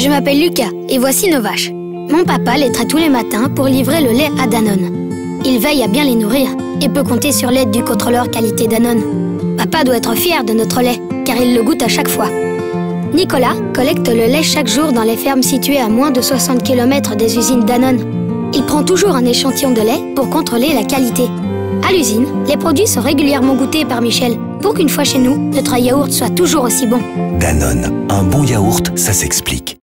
Je m'appelle Lucas et voici nos vaches. Mon papa les traite tous les matins pour livrer le lait à Danone. Il veille à bien les nourrir et peut compter sur l'aide du contrôleur qualité Danone. Papa doit être fier de notre lait car il le goûte à chaque fois. Nicolas collecte le lait chaque jour dans les fermes situées à moins de 60 km des usines Danone. Il prend toujours un échantillon de lait pour contrôler la qualité. À l'usine, les produits sont régulièrement goûtés par Michel pour qu'une fois chez nous, notre yaourt soit toujours aussi bon. Danone, un bon yaourt, ça s'explique.